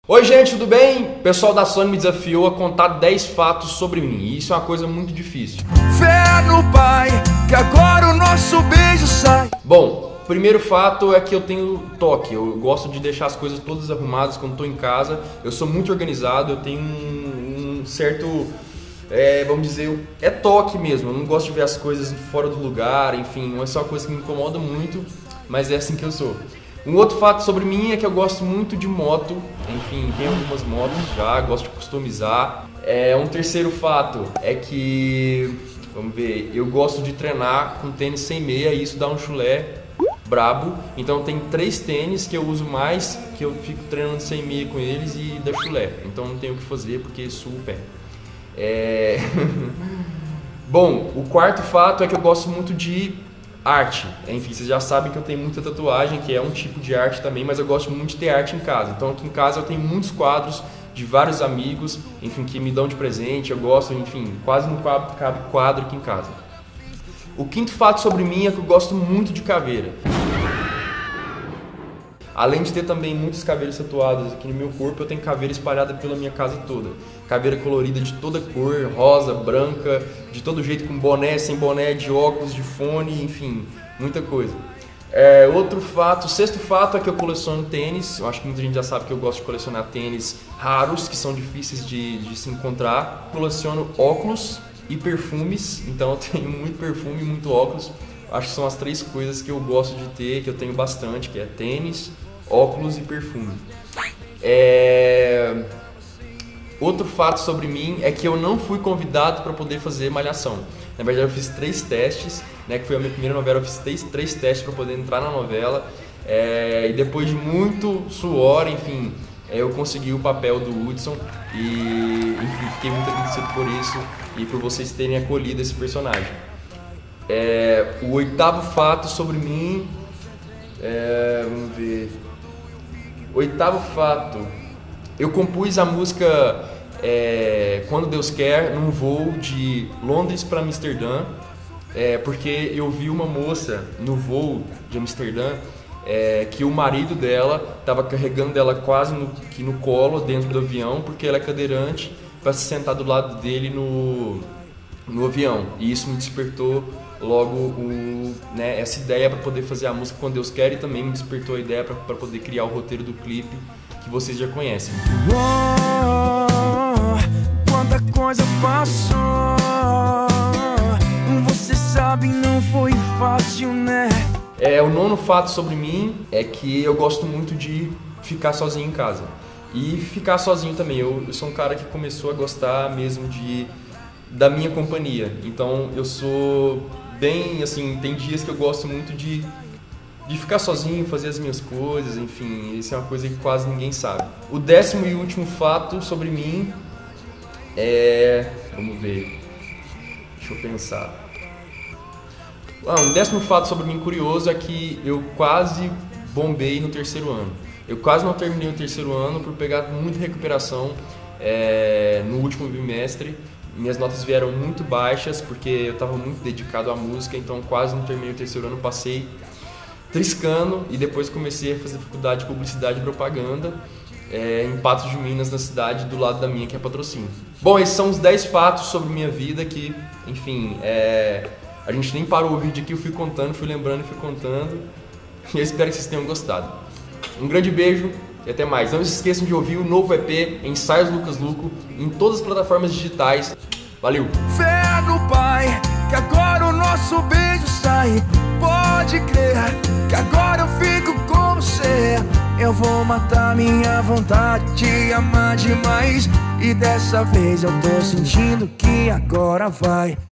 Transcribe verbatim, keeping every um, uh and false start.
Oi gente, tudo bem? O pessoal da Sony me desafiou a contar dez fatos sobre mim, e isso é uma coisa muito difícil. Fé no Pai, que agora o nosso beijo sai. Bom, o primeiro fato é que eu tenho toque, eu gosto de deixar as coisas todas arrumadas quando estou em casa, eu sou muito organizado, eu tenho um, um certo, é, vamos dizer, é toque mesmo, eu não gosto de ver as coisas fora do lugar, enfim, não é só uma coisa que me incomoda muito, mas é assim que eu sou. Um outro fato sobre mim é que eu gosto muito de moto, enfim, tenho algumas motos já, gosto de customizar. É, um terceiro fato é que, vamos ver, eu gosto de treinar com tênis sem meia e isso dá um chulé brabo. Então tem três tênis que eu uso mais, que eu fico treinando sem meia com eles e dá chulé. Então não tenho o que fazer porque suo o pé. É... Bom, o quarto fato é que eu gosto muito de arte. Enfim, vocês já sabem que eu tenho muita tatuagem, que é um tipo de arte também, mas eu gosto muito de ter arte em casa. Então aqui em casa eu tenho muitos quadros de vários amigos, enfim, que me dão de presente, eu gosto, enfim, quase não cabe quadro aqui em casa. O quinto fato sobre mim é que eu gosto muito de caveira. Além de ter também muitos caveiras tatuados aqui no meu corpo, eu tenho caveira espalhada pela minha casa toda. Caveira colorida de toda cor, rosa, branca, de todo jeito, com boné, sem boné, de óculos, de fone, enfim, muita coisa. É, outro fato, o sexto fato é que eu coleciono tênis. Eu acho que muita gente já sabe que eu gosto de colecionar tênis raros, que são difíceis de, de se encontrar. Coleciono óculos e perfumes, então eu tenho muito perfume e muito óculos. Acho que são as três coisas que eu gosto de ter, que eu tenho bastante, que é tênis, óculos e perfume. É... Outro fato sobre mim é que eu não fui convidado para poder fazer Malhação. Na verdade eu fiz três testes, né, que foi a minha primeira novela, eu fiz três, três testes para poder entrar na novela. É... E depois de muito suor, enfim, eu consegui o papel do Hudson e, enfim, fiquei muito agradecido por isso e por vocês terem acolhido esse personagem. É, o oitavo fato sobre mim, é, vamos ver, oitavo fato, eu compus a música é, Quando Deus Quer num voo de Londres para Amsterdã, é, porque eu vi uma moça no voo de Amsterdã é, que o marido dela estava carregando ela quase no, que no colo dentro do avião, porque ela é cadeirante, para se sentar do lado dele no, no avião, e isso me despertou logo o, né, essa ideia para poder fazer a música Quando Deus Quer, e também me despertou a ideia para poder criar o roteiro do clipe que vocês já conhecem. Oh, quanta coisa passou, você sabe, não foi fácil, né? É, o nono fato sobre mim é que eu gosto muito de ficar sozinho em casa e ficar sozinho também. Eu, eu sou um cara que começou a gostar mesmo de da minha companhia, então eu sou bem, assim, tem dias que eu gosto muito de, de ficar sozinho, fazer as minhas coisas, enfim, isso é uma coisa que quase ninguém sabe. O décimo e último fato sobre mim é, vamos ver, deixa eu pensar. Ah, um décimo fato sobre mim curioso é que eu quase bombei no terceiro ano. Eu quase não terminei o terceiro ano por pegar muita recuperação é, no último bimestre. Minhas notas vieram muito baixas porque eu estava muito dedicado à música, então quase não terminei o terceiro ano, passei triscando e depois comecei a fazer faculdade de publicidade e propaganda é, em Patos de Minas, na cidade do lado da minha, que é Patrocínio. Bom, esses são os dez fatos sobre minha vida que, enfim, é, a gente nem parou o vídeo aqui, eu fui contando, fui lembrando e fui contando, e eu espero que vocês tenham gostado. Um grande beijo e até mais. Não se esqueçam de ouvir o novo E P Ensaios Lucas Luco em todas as plataformas digitais. Valeu! Fé no Pai, que agora o nosso beijo sai. Pode crer, que agora eu fico com você. Eu vou matar minha vontade de amar demais. E dessa vez eu tô sentindo que agora vai.